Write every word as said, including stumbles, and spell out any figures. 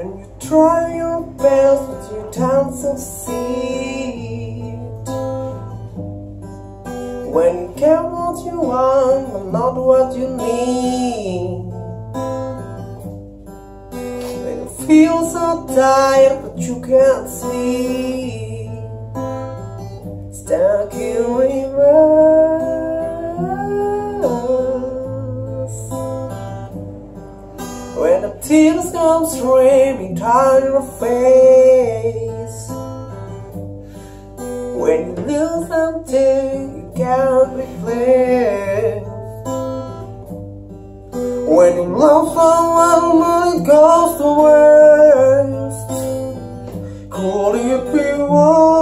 When you try your best but you don't succeed, when you get what you want but not what you need, when you feel so tired but you can't sleep, stuck in reverse. When the tears come streaming down your face, when you lose something you can't replace, when you love someone but it goes to waste, could it be worse?